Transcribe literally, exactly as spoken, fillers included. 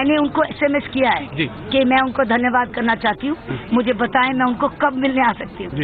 मैंने उनको एसएमएस किया है कि मैं उनको धन्यवाद करना चाहती हूँ, मुझे बताएं मैं उनको कब मिलने आ सकती हूँ।